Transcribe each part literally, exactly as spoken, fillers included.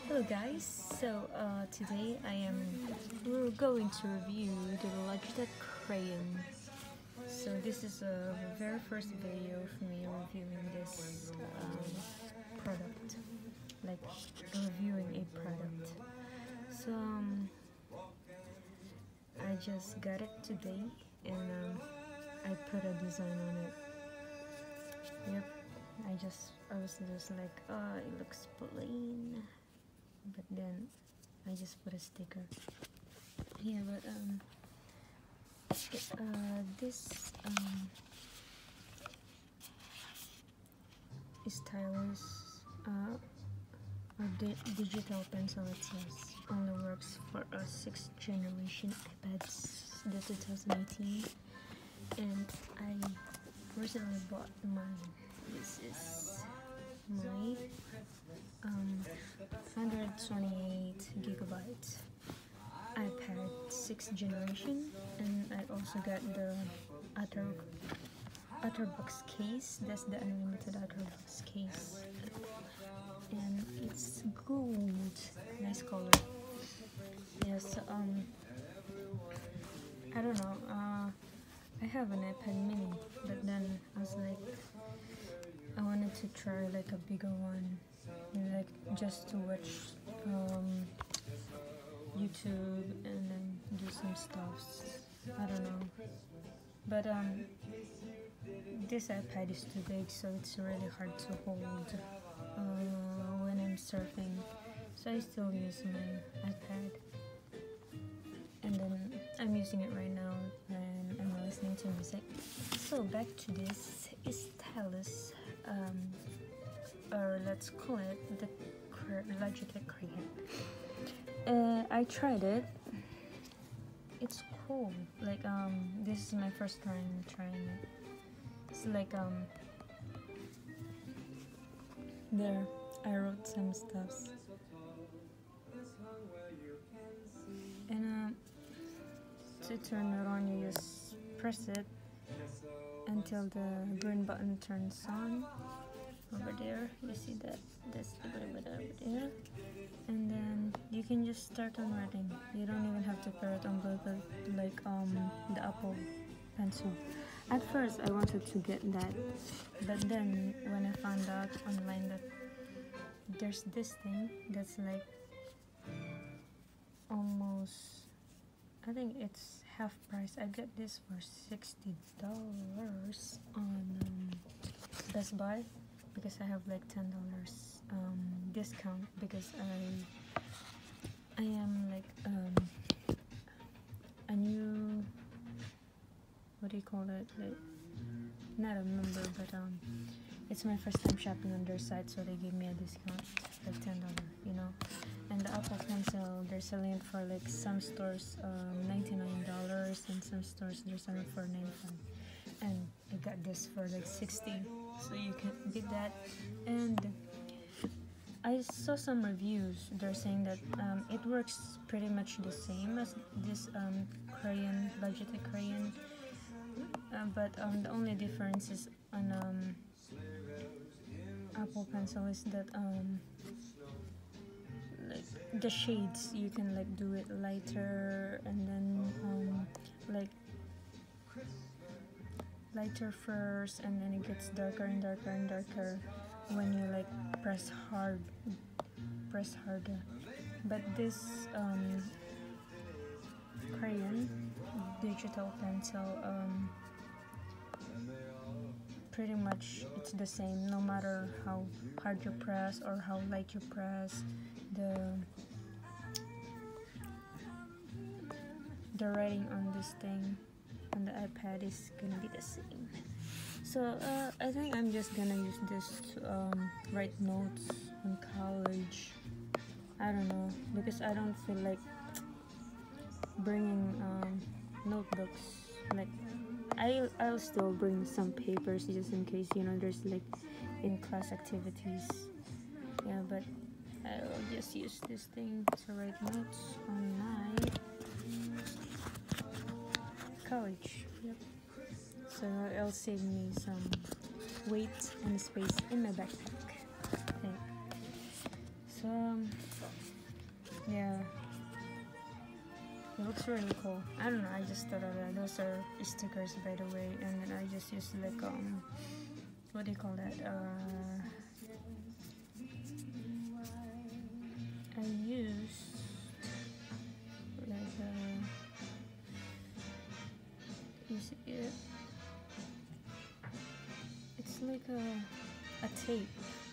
Hello guys, so uh, today I am we're going to review the Logitech Crayon. So this is a very first video for me reviewing this um, product, like reviewing a product. So um, I just got it today and um, I put a design on it. Yep, I just I was just like, oh, it looks plain. But then I just put a sticker. Yeah, but um, uh, this um stylus, uh, or di digital pencil, it says, only works for a sixth generation iPads, the two thousand eighteen, and I recently bought mine. This is my um, one hundred twenty-eight gigabyte iPad sixth generation, and I also got the outer outer box case. That's the unlimited outer box case, and it's gold, nice color. Yes, um, I don't know. Uh, I have an iPad mini, but then I was like, I wanted to try like a bigger one, like just to watch um, YouTube and then do some stuff. I don't know, but um, this iPad is too big, so it's really hard to hold uh, when I'm surfing. So I still use my iPad, and then I'm using it right now and I'm listening to music. So back to this stylus. Um, or let's call it the Logitech Crayon. Uh, I tried it. It's cool. Like um, this is my first time trying it. It's like um, there I wrote some stuffs, and uh, to turn it on, you just press it until the green button turns on. Over there, you see that? That's the green button over there. And then you can just start on writing. You don't even have to pair it on Bluetooth like um the Apple Pencil. At first, I wanted to get that, but then when I found out online that there's this thing that's like almost, I think it's half price. I got this for sixty dollars on um, Best Buy, because I have like ten dollars um, discount, because I I am like um, a new, what do you call it, like not a member, but um it's my first time shopping on their site, so they gave me a discount, like ten dollars, you know. And the Apple Pencil, they're selling it for like some stores um, ninety-nine dollars, and some stores they're selling it for ninety-five dollars. And I got this for like sixty dollars, so you can get that. And I saw some reviews. They're saying that um, it works pretty much the same as this um, Crayon, Logitech Crayon, uh, but um, the only difference is on um, Apple Pencil is that um, like the shades, you can like do it lighter, and then um, like lighter first, and then it gets darker and darker and darker when you like press hard, press harder. But this um, Crayon digital pencil, um, pretty much it's the same, no matter how hard you press or how light you press. The the writing on this thing on the iPad is gonna be the same. So uh, I think I'm just gonna use this to um, write notes in college. I don't know, because I don't feel like bringing um, notebooks. Like I I'll still bring some papers just in case, you know, there's like in class activities. Yeah, but I'll just use this thing to write notes on my college. Yep. So it'll save me some weight and space in my backpack, I think. So um, yeah, it looks really cool. I don't know, I just thought of that. Those are stickers, by the way, and then I just used like um, what do you call that? Uh, I used like uh, you see it? It's like a a tape,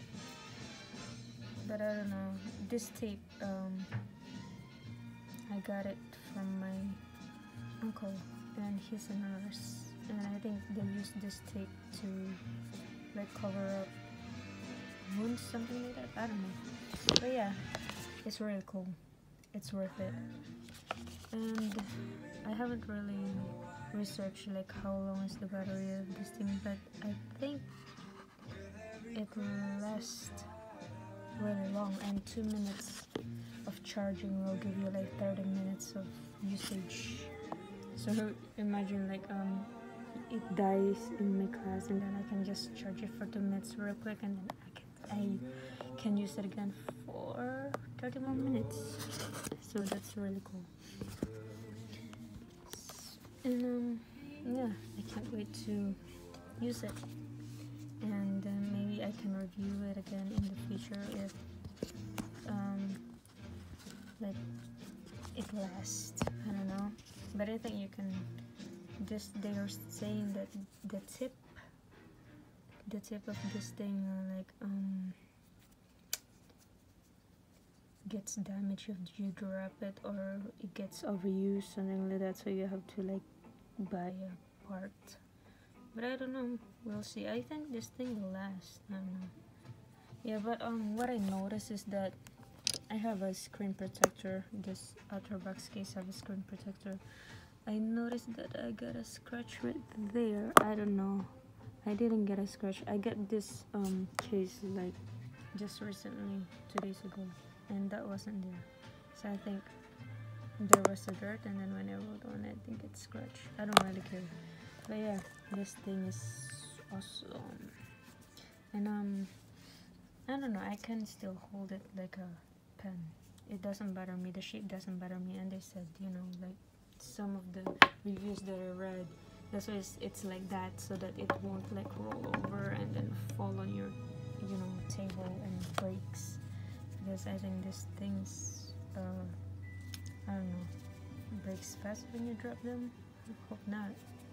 but I don't know. This tape, um, I got it from my uncle, and he's a nurse, and I think they use this tape to like cover up wounds, something like that. I don't know, but yeah, it's really cool. It's worth it. And I haven't really researched like how long is the battery of this thing, but I think it lasts really long, and two minutes of charging will give you like thirty minutes of usage. So imagine like um it dies in my class, and then I can just charge it for two minutes real quick, and then I can I can use it again for thirty more minutes. So that's really cool. And um yeah, I can't wait to use it, and then maybe I can review it again in the future if um like it lasts. I don't know, but I think you can. This they are saying that the tip the tip of this thing uh, like um gets damaged if you drop it, or it gets overused, something like that, so you have to like buy a part. But I don't know, we'll see. I think this thing will last. I don't know. Yeah, but um what I noticed is that I have a screen protector. This outer box case have a screen protector. I noticed that I got a scratch right there. I don't know, I didn't get a scratch. I got this um case like just recently, two days ago, and that wasn't there. So I think there was a dirt, and then when I wrote on it, I think it's scratched. I don't really care. But yeah, this thing is awesome. And um I don't know, I can still hold it like a pen. It doesn't bother me, the shape doesn't bother me. And they said, you know, like some of the reviews that I read, that's why it's, it's like that, so that it won't like roll over and then fall on your, you know, table and breaks. Because I think this thing's uh I don't know, breaks fast when you drop them. I hope not.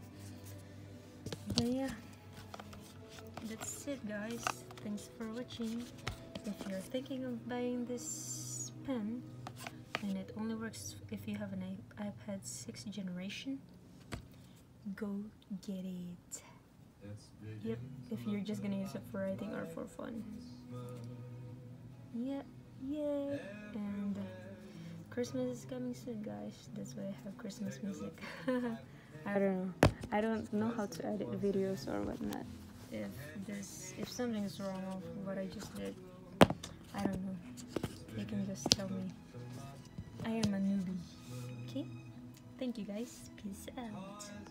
But yeah, that's it, guys. Thanks for watching. If you're thinking of buying this pen, and it only works if you have an iPad sixth generation, go get it. Yep, if you're just gonna use it for writing or for fun. Yeah, yay! And Christmas is coming soon, guys. That's why I have Christmas music. I don't know. I don't know how to edit videos or whatnot. If this, if something's wrong with what I just did, I don't know. You can just tell me. I am a newbie. Okay? Thank you, guys. Peace out.